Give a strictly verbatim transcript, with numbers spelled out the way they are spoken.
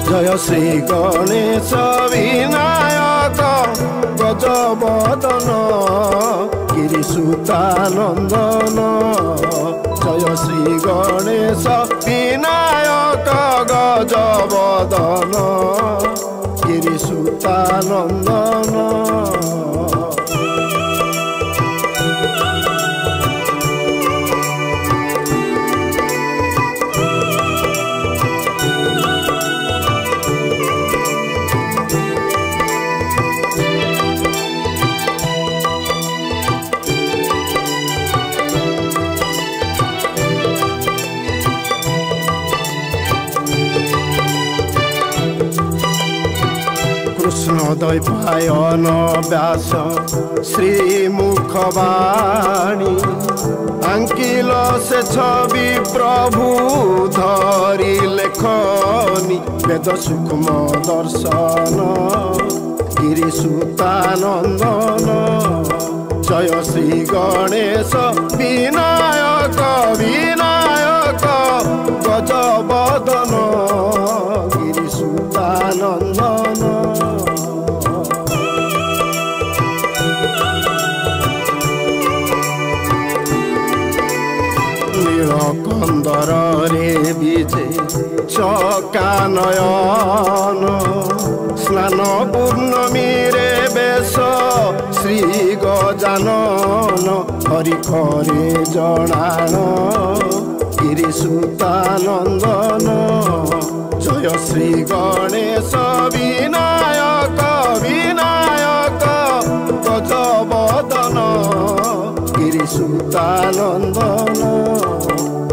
जय श्री गणेश विनायक गजबदन गिरिसुतानंदन जय श्री गणेश विनायक गजबदन गिरिसुतानंदन कृष्णद्वैपायन व्यास श्रीमुखवाणी अंकिल से छवि प्रभु धरी लेखनी वेद सूक्ष्म दर्शन गिरिसुतानंदन जय श्री गणेश विनायक विनायक गजबदन गिरिसुतानंदन नीलकंदर रे विजे चकानयन स्नान पूर्णमी रे बेश श्री गजानन हरि करे जनान गिरिसुतानंदन जय श्री गणेश विनायक विनायक गजबदन गिरिसुतानंदन।